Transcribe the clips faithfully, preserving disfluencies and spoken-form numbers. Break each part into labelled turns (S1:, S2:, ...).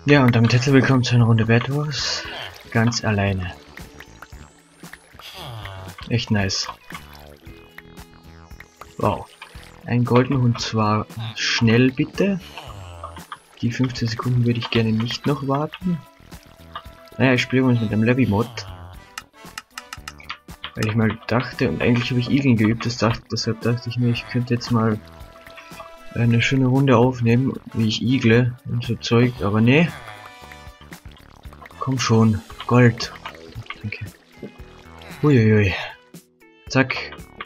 S1: Ja, und damit herzlich willkommen zu einer Runde Bed Wars. Ganz alleine. Echt nice. Wow. Ein goldener Hund, zwar schnell bitte. Die fünfzehn Sekunden würde ich gerne nicht noch warten. Naja, ich spiele uns mit dem Levy-Mod. Weil ich mal dachte, und eigentlich habe ich Igeln geübt, das dachte, deshalb dachte ich mir, ich könnte jetzt mal eine schöne Runde aufnehmen, wie ich igle und so Zeug, aber nee. Komm schon, Gold. Danke. Uiuiui. Zack.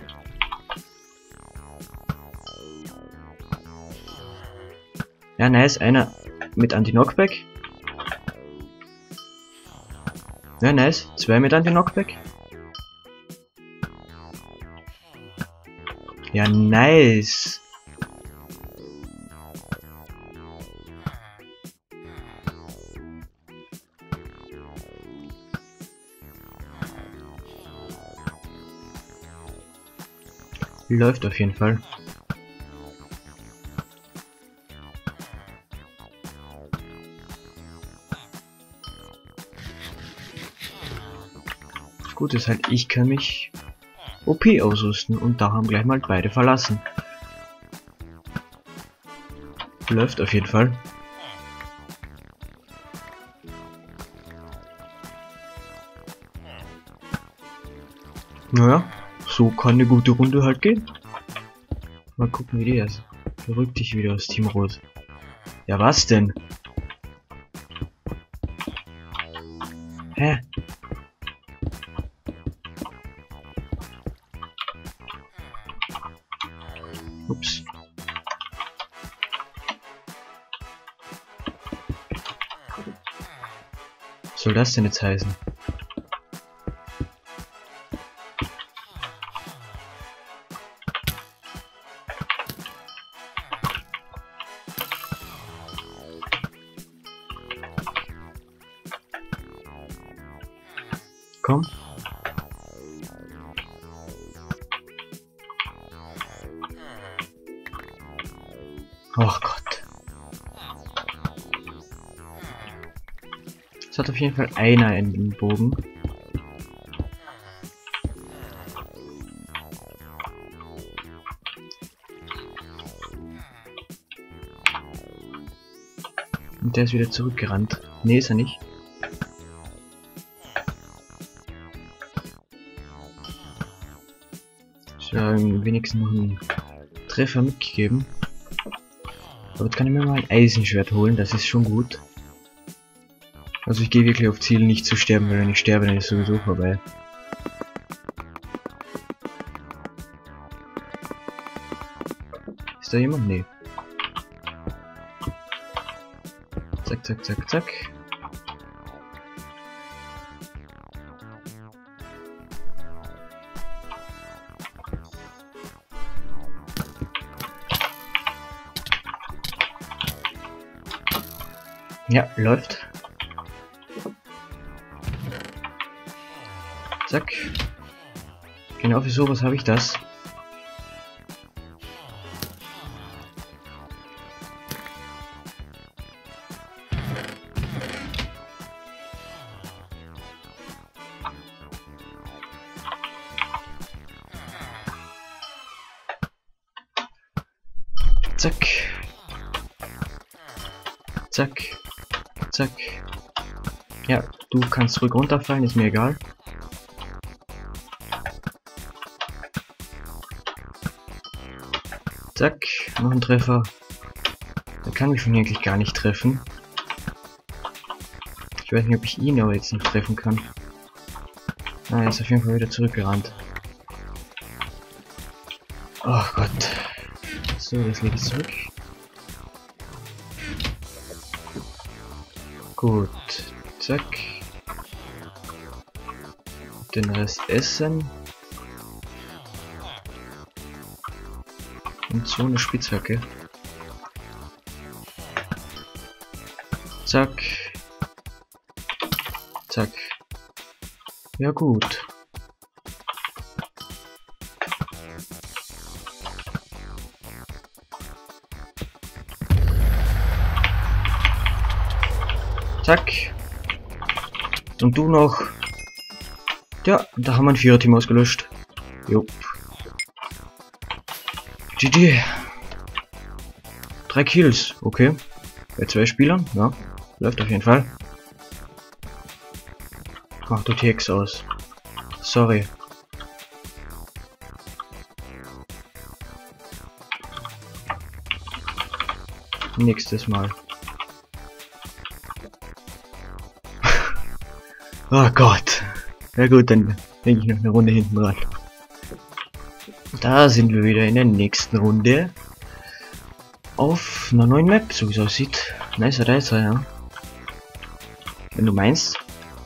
S1: Ja, nice, einer mit Anti-Knockback. Ja, nice, zwei mit Anti-Knockback. Ja, nice. Läuft auf jeden Fall. Das Gute ist halt, ich kann mich O P ausrüsten und da haben gleich mal beide verlassen. Läuft auf jeden Fall. Naja, so kann eine gute Runde halt gehen. Mal gucken, wie die ist. Verrück dich wieder aus Team Rot. Ja, was denn? Hä? Ups. Was soll das denn jetzt heißen? Komm. Oh Gott. Es hat auf jeden Fall einer in den Bogen. Und der ist wieder zurückgerannt. Nee, ist er nicht. Ich habe ihm wenigstens noch einen Treffer mitgegeben. Aber jetzt kann ich mir mal ein Eisenschwert holen, das ist schon gut. Also ich gehe wirklich auf Ziel, nicht zu sterben, weil wenn ich sterbe, dann ist sowieso vorbei. Ist da jemand? Nee. Zack, zack, zack, zack. Ja, läuft. Zack. Genau für sowas habe ich das. Zack. Zack. Zack. Ja, du kannst zurück runterfallen, ist mir egal. Zack, noch ein Treffer. Der kann mich von hier eigentlich gar nicht treffen. Ich weiß nicht, ob ich ihn aber jetzt nicht treffen kann. Ah, er ist auf jeden Fall wieder zurückgerannt. Oh Gott. So, das lege ich zurück. Gut, zack. Den Rest essen. Und so eine Spitzhacke. Zack. Zack. Ja gut. Zack. Und du noch. Ja, da haben wir ein Vierer-Team ausgelöscht. Jupp. G G. Drei Kills, okay. Bei zwei Spielern, ja. Läuft auf jeden Fall. Mach du T X aus. Sorry. Nächstes Mal. Oh Gott. Ja gut, dann denke ich noch eine Runde hinten dran. Da sind wir wieder in der nächsten Runde. Auf einer neuen Map, so wie es aussieht. Nice Reiser, ja. Wenn du meinst.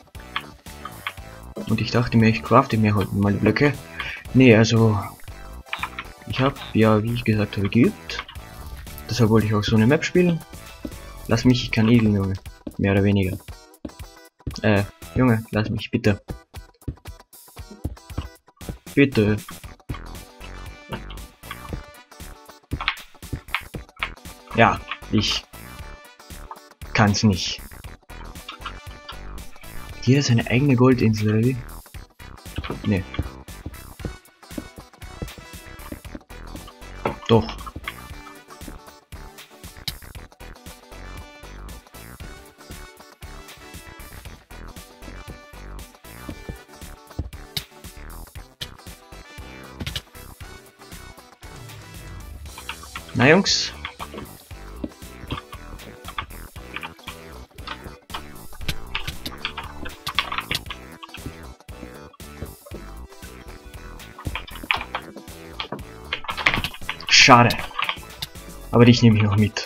S1: Und ich dachte mir, ich crafte mir heute mal Blöcke. Nee, also... Ich habe ja, wie ich gesagt habe, geübt. Deshalb wollte ich auch so eine Map spielen. Lass mich, ich kann egeln, Junge. Mehr oder weniger. Äh, Junge, lass mich, bitte. Bitte. Ja, ich kann's nicht. Jeder seine eigene Goldinsel, oder wie? Nee. Doch. Na Jungs. Schade. Aber dich nehme ich noch mit.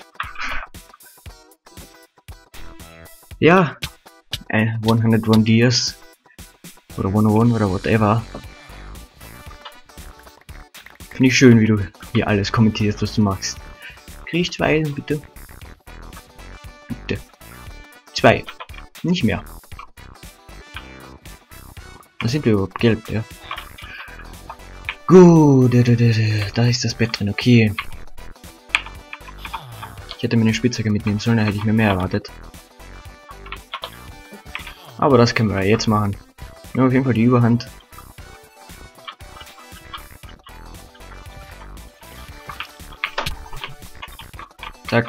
S1: Ja. Ein hundertundeins Dias. Oder hundertundeins oder whatever. Finde ich schön, wie du hier alles kommentierst, was du machst. Krieg ich zwei, bitte? Bitte. Zwei. Nicht mehr. Da sind wir überhaupt gelb, ja. Gut, da ist das Bett drin, okay. Ich hätte mir eine Spitzhacke mitnehmen sollen, da hätte ich mir mehr erwartet. Aber das können wir ja jetzt machen. Wir haben auf jeden Fall die Überhand. Zack.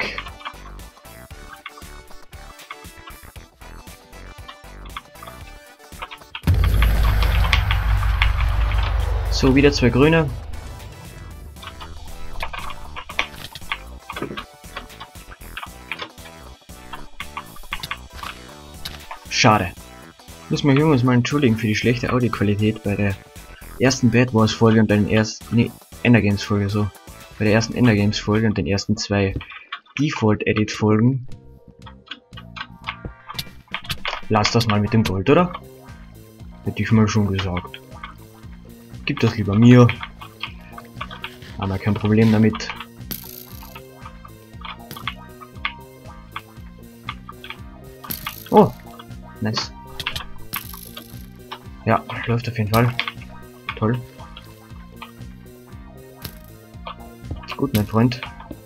S1: So, wieder zwei grüne. Schade. Muss man Jungs mal entschuldigen für die schlechte Audioqualität bei der ersten Bad Wars Folge und bei den ersten, nee, Endergames Folge so. Bei der ersten Endergames Folge und den ersten zwei Default Edit Folgen. Lass das mal mit dem Gold, oder? Hätte ich mal schon gesagt. Gib das lieber mir. Haben wir kein Problem damit. Oh, nice. Ja, läuft auf jeden Fall. Toll. Gut, mein Freund.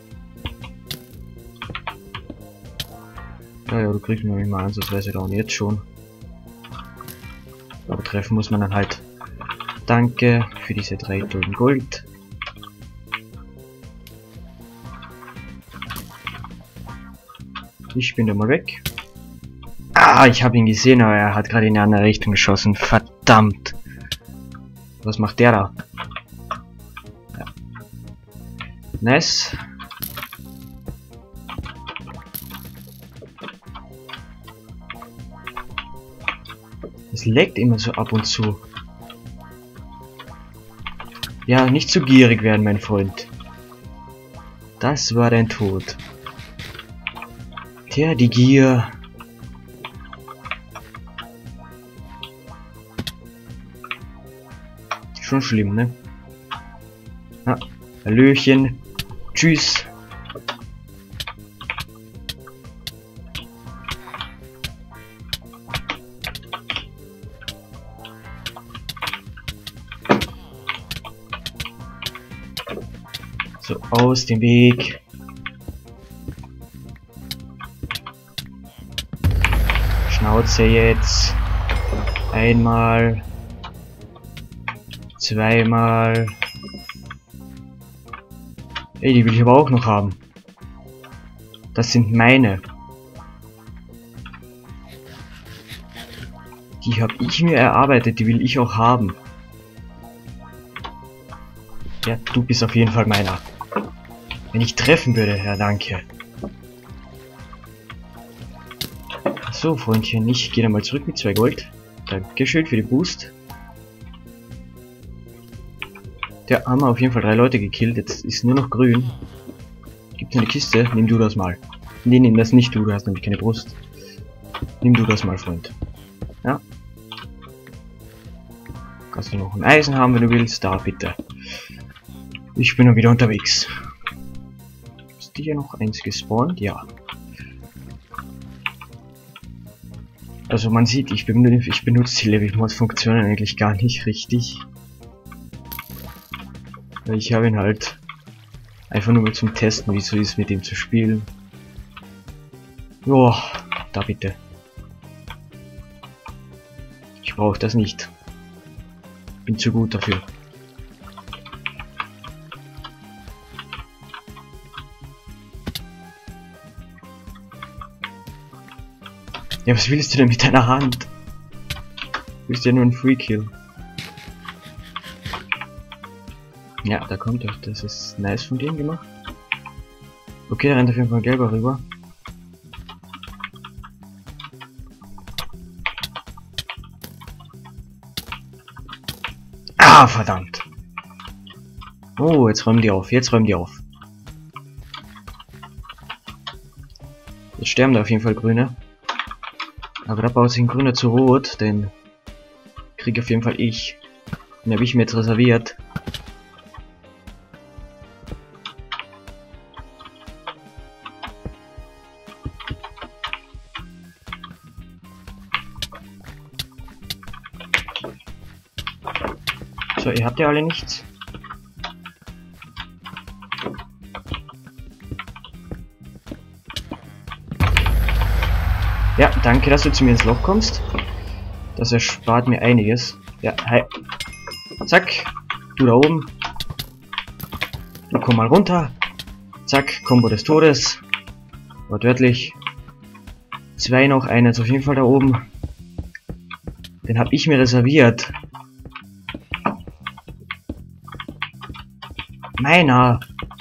S1: Ja, ja, du kriegst mir mal ansatzweise down jetzt schon. Aber treffen muss man dann halt. Danke für diese drei tollen Gold. Ich bin da mal weg. Ah, ich habe ihn gesehen, aber er hat gerade in eine andere Richtung geschossen. Verdammt. Was macht der da? Ja. Nice. Es leckt immer so ab und zu. Ja, nicht zu gierig werden, mein Freund. Das war dein Tod. Tja, die Gier. Schon schlimm, ne? Ja, Hallöchen. Tschüss. So, aus dem Weg. Schnauze jetzt. Einmal. Zweimal. Ey, die will ich aber auch noch haben. Das sind meine. Die habe ich mir erarbeitet, die will ich auch haben. Ja, du bist auf jeden Fall meiner. Wenn ich treffen würde, ja danke. So, Freundchen, ich gehe dann mal zurück mit zwei Gold. Dankeschön für die Boost. Der haben wir auf jeden Fall drei Leute gekillt, jetzt ist nur noch grün. Gibt eine Kiste, nimm du das mal. Nee, nimm das nicht du, du hast nämlich keine Brust. Nimm du das mal, Freund. Ja. Kannst du noch ein Eisen haben, wenn du willst, da bitte. Ich bin noch wieder unterwegs. Ist hier noch eins gespawnt? Ja. Also man sieht, ich benutze, ich benutze die Level-Mod-Funktionen eigentlich gar nicht richtig. Weil ich habe ihn halt einfach nur mal zum Testen, wie es so ist, mit ihm zu spielen. Joa, da bitte. Ich brauche das nicht. Bin zu gut dafür. Ja, was willst du denn mit deiner Hand? Du bist ja nur ein Free Kill. Ja, da kommt er. Das ist nice von dem gemacht. Okay, da rennt auf jeden Fall ein gelber rüber. Ah, verdammt. Oh, jetzt räumen die auf. Jetzt räumen die auf. Jetzt sterben da auf jeden Fall Grüne. Aber da baut sich ein Grüner zu rot, den kriege auf jeden Fall ich. Den habe ich mir jetzt reserviert. So, ihr habt ja alle nichts. Ja, danke, dass du zu mir ins Loch kommst. Das erspart mir einiges. Ja, hi. Zack. Du da oben. Du komm mal runter. Zack, Kombo des Todes. Wortwörtlich. Zwei noch, einer ist auf jeden Fall da oben. Den habe ich mir reserviert. Meiner.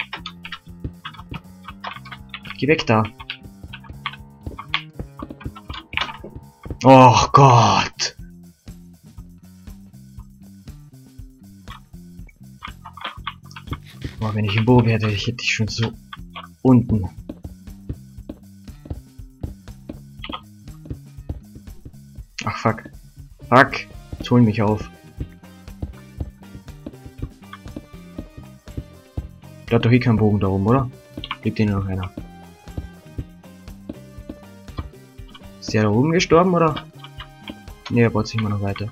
S1: Geh weg da. Oh Gott. Boah, wenn ich im Bo wäre, ich hätte ich schon so unten. Ach fuck. Fuck. Jetzt holen mich auf. Da hat doch eh keinen Bogen da oben, oder? Liegt hier noch einer. Ist der da oben gestorben, oder? Ne, er baut sich immer noch weiter.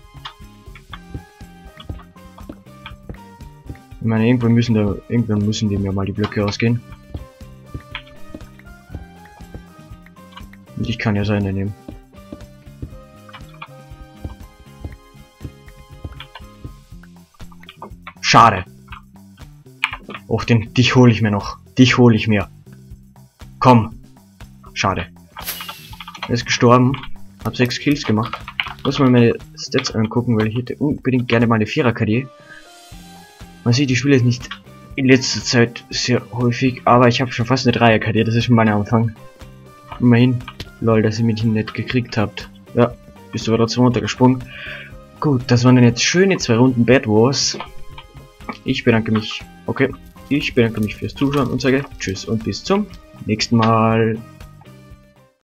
S1: Ich meine, irgendwann müssen da, irgendwann müssen dem ja mal die Blöcke ausgehen. Und ich kann ja seine nehmen. Schade. Och, den, dich hole ich mir noch. Dich hole ich mir. Komm. Schade. Er ist gestorben. Hab sechs Kills gemacht. Muss mal meine Stats angucken, weil ich hätte unbedingt gerne mal eine Vierer-K D. Man sieht, ich spiele jetzt nicht in letzter Zeit sehr häufig, aber ich habe schon fast eine Dreier-K D. Das ist schon mein Anfang. Immerhin. Lol, dass ihr mich nicht gekriegt habt. Ja, bist du aber trotzdem runtergesprungen. Gut, das waren dann jetzt schöne zwei Runden Bad Wars. Ich bedanke mich. Okay. Ich bedanke mich fürs Zuschauen und sage Tschüss und bis zum nächsten Mal.